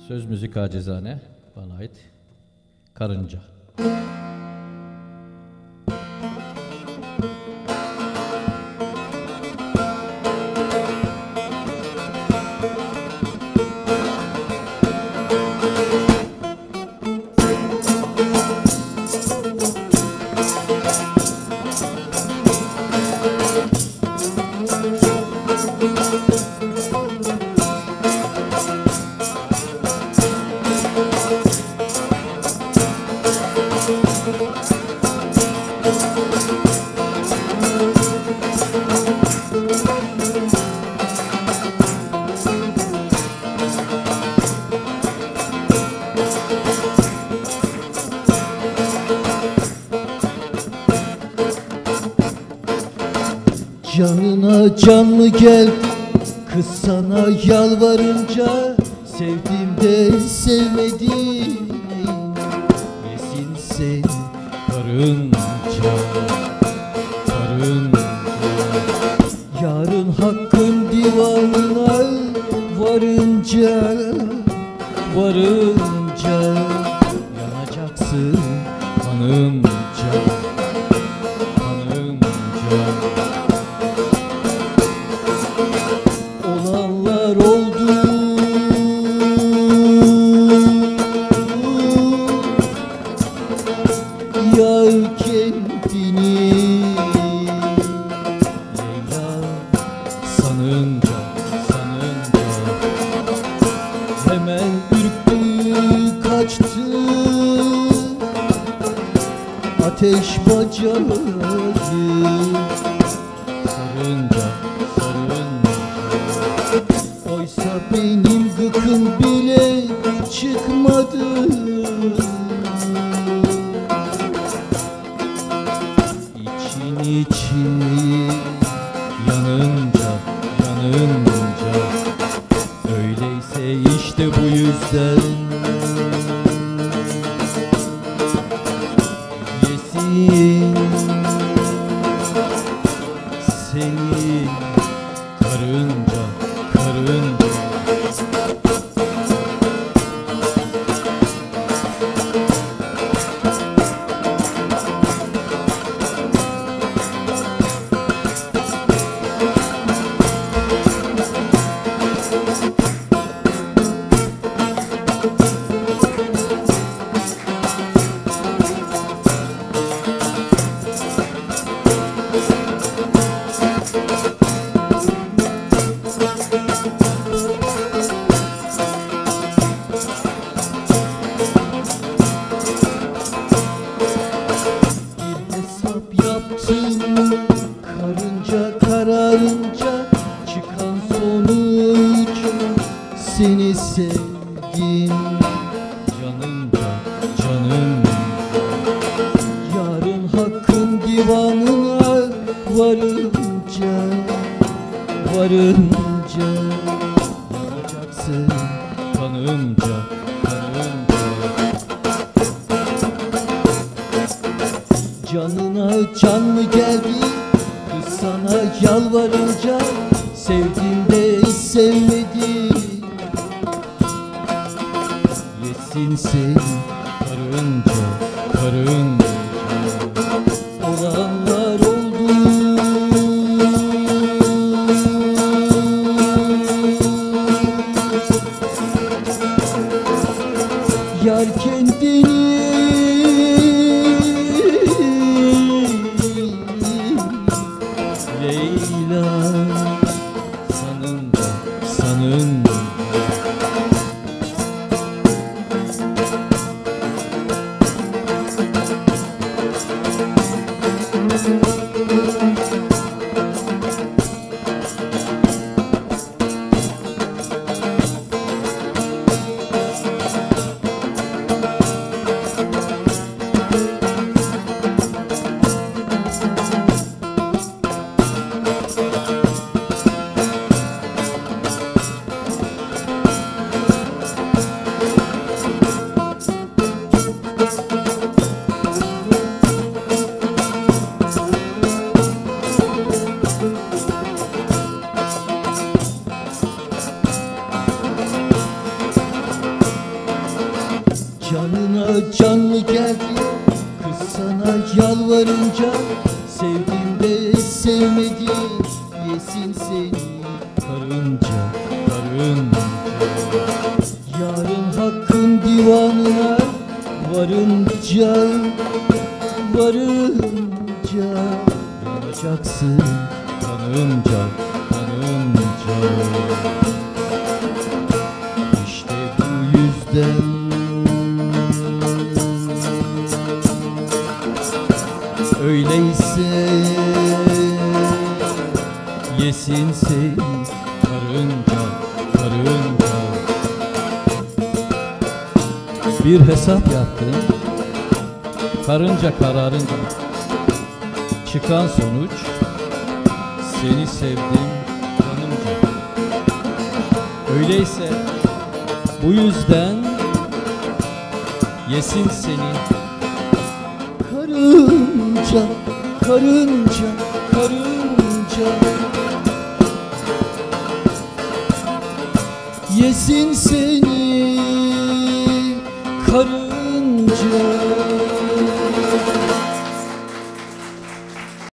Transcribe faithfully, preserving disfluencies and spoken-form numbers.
Söz müzik acizane, bana ait. Karınca. Canına canlı gel, kız sana yalvarınca, sevdiğimde sevmedim, yesin seni karınca, karınca. Yarın hakkın divanına varınca, varınca yanacaksın hanımca, hanımca. Olanlar oldu, yar kendini Leyla sanınca, sanınca hemen ürktü kaçtı ateş bacağı. Sarınca, sarınca, oysa benim gıkım bile çıkmadı. İçin için yanınca, yanınca, öyleyse işte bu yüzden yesin seni karınca, karınca. Karınca kararınca çıkan sonuç seni sevdim canımca, canımca. Yarın hakkın divanına varınca, varınca yanacaksın kanımca, kanımca. Canına canlı geldi, kız sana yalvarınca, sevdiğimde sevmedi, yesin seni karınca, karınca. Olanlar oldu, yar kendini Leyla sanınca, sanınca. Canına canlı geldi kız sana yalvarınca, sevdiğinde sevmedin yesin seni karınca karınca. Yarın hakkın divanına varınca varınca yanacaksın kanınca kanınca. İşte bu yüzden öyleyse yesin seni karınca karınca. Bir hesap yaptım, karınca kararınca. Çıkan sonuç, seni sevdim kanımca. Öyleyse bu yüzden yesin seni karınca karınca karınca. Yesin seni karınca